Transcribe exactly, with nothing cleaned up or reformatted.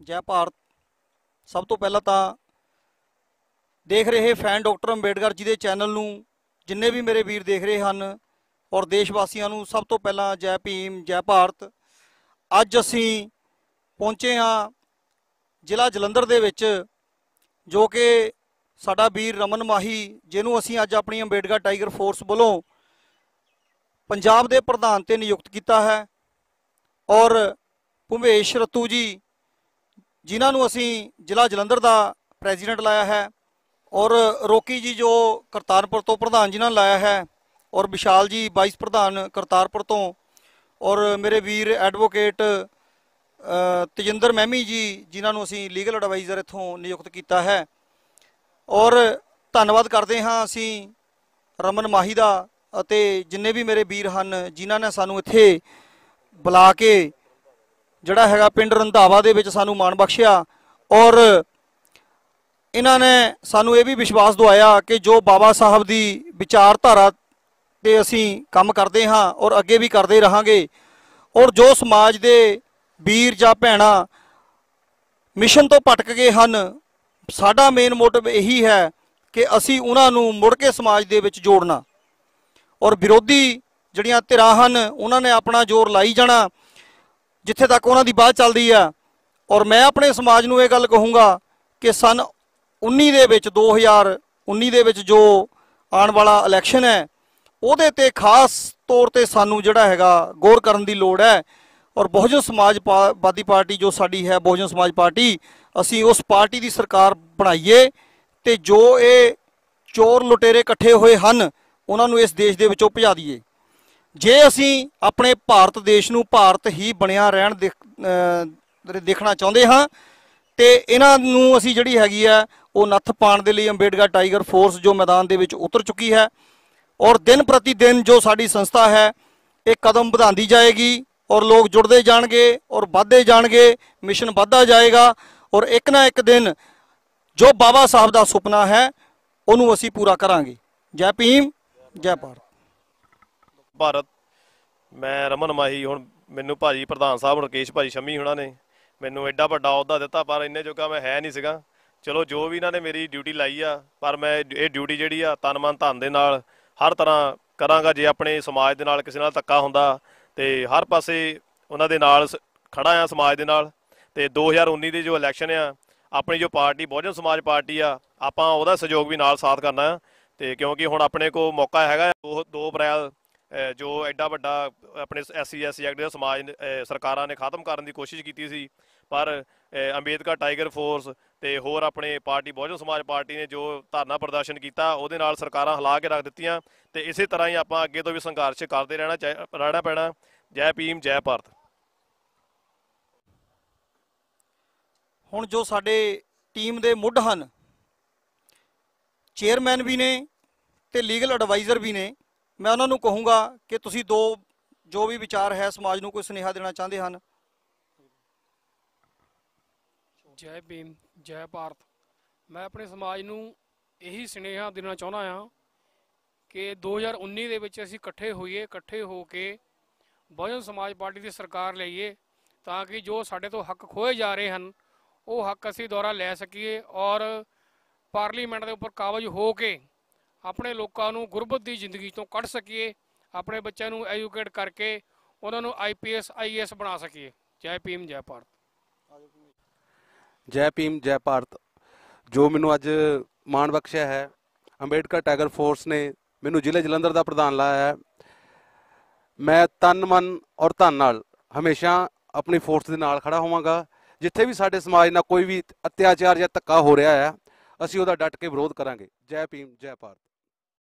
जय भारत। सब तो पहला तो देख रहे फैन डॉक्टर अंबेडकर जी के चैनल नूं जिन्ने भी मेरे वीर देख रहे हैं और देशवासियों नूं सब तो पहला जय भीम जय भारत। अज असी पहुँचे हाँ जिला जलंधर दे विच जो कि साडा वीर रमन माही जिन्हों असी अज अपनी अंबेडकर टाइगर फोर्स वालों पंजाब के प्रधान ते नियुक्त किया है और भुवेश रतू जी जिन्होंने असी जिला जलंधर का प्रेजिडेंट लाया है और रोकी जी जो करतारपुर तो प्रधान जिन्होंने लाया है और विशाल जी वाइस प्रधान करतारपुर तो और मेरे वीर एडवोकेट तजिंदर मैमी जी जिन्होंने असी लीगल एडवाइज़र इत्थों नियुक्त किया है। और धन्यवाद करते हाँ असी रमन माही का अते जिन्ने भी मेरे वीर हैं जिन्होंने सानू इत्थे बुला के जड़ा हैगा पिंड रंधावा दे विच सानू मान बख्शिया और इन्होंने सानू ये भी विश्वास दवाया कि जो बाबा साहब की विचारधारा ते असी काम करते हाँ और अगे भी करते रहांगे और जो समाज के वीर जा भैणा मिशन तो भटक गए हैं साडा मेन मोटिव यही है कि असी उन्होंने मुड़ के समाज दे विच जोड़ना और विरोधी जड़ियां धिरां हन उन्होंने अपना जोर लाई जाना जिथे तक उन्हों की बात चलती है। और मैं अपने समाज नूं ये गल कहूँगा कि सन उन्नी दे विच दो हज़ार उन्नी दे विच जो आने वाला इलैक्शन है उहदे ते खास तौर पर सानू जिहड़ा हैगा गौर करन दी लोड़ है। और बहुजन समाजवादी पार्टी जो साडी है बहुजन समाज पार्टी असी उस पार्टी की सरकार बनाइए तो जो ये चोर लुटेरे इकट्ठे हुए हैं उन्होंने इस देश के विचों भजा दीए। जे असी अपने भारत देश नूं भारत ही बनिया रहन देख देखना चाहते हाँ तो इन्हों असी जिहड़ी हैगी है वो नत्थ पाउण दे लई अंबेडकर टाइगर फोर्स जो मैदान दे विच उतर चुकी है और दिन प्रति दिन जो साडी संस्था है एक कदम बढ़ाती जाएगी और लोग जुड़ते जाएंगे और बढ़ते जाएंगे मिशन बढ़ता जाएगा और एक ना एक दिन जो बाबा साहब का सुपना है उन्होंने असी पूरा करांगे। जय भीम जय भारत। भारत मैं रमन माही हुण मैनू भाजी प्रधान साहब राकेश भाजी शमी हुणां ने मैनू एडा वड्डा अहुदा दिता पर इन्ने जोगा मैं है नहीं सीगा। चलो जो भी इन्होंने मेरी ड्यूटी लाई आ पर मैं ये ड्यूटी जिहड़ी आ तन मन धन दे नाल हर तरह करांगा। जे अपने समाज दे नाल किसी नाल धक्का हुंदा ते हर पासे उन्हां दे नाल खड़ा आ समाज दे नाल। ते दो हज़ार उन्नी दे जो इलैक्शन आ अपनी जो पार्टी बहुजन समाज पार्टी आ आपां उहदा सहयोग भी नाल साथ करना है ते क्योंकि हुण अपने को मौका हैगा दो दो अप्रैल जो एडा वड्डा अपने S C S C act समाज सरकारां ने खत्म करने की कोशिश की सी पर अंबेडकर टाइगर फोर्स ते होर अपने पार्टी बहुजन समाज पार्टी ने जो धरना प्रदर्शन किया उहदे नाल सरकारां हिला के रख दित्तियां ते इसे तरह ही आपां अगे तो भी संघर्ष करते रहना रहना पैना। जय भीम जय भारत। हुण जो साडे टीम दे मुੱਢ ਹਨ चेयरमैन भी ने ते लीगल एडवाइज़र भी ने मैं उन्होंने कहूँगा कि तुसी दो जो भी विचार है समाज को कोई सुनेहा देना चाहते हैं। जय भीम जय भारत। मैं अपने समाज नूं यही सुनेहा देना चाहना हाँ कि दो हज़ार उन्नी दे विच असीं इकट्ठे होइए इकट्ठे हो के बहुजन समाज पार्टी की सरकार लईए ताकि जो साडे तो हक खोए जा रहे हैं वो हक असीं दुबारा लै सकीए और पार्लीमेंट के उपर काबज हो के अपने लोगों को गुरबत की जिंदगी तो कढ़ सकीए अपने बच्चों को एजुकेट करके उन्होंने I P S I A S बना सकीए। जय भीम जय भारत। जय भीम जय भारत। जो मैनू अज मान बख्शिया है अंबेडकर टाइगर फोर्स ने मैनू जिले जलंधर का प्रधान लाया है मैं तन मन और धन नाल हमेशा अपनी फोर्स के नाल खड़ा होवांगा। जिथे भी साडे समाज नाल कोई भी अत्याचार या धक्का हो रहा है असीं उहदा डट के विरोध करांगे। जय भीम जय भारत।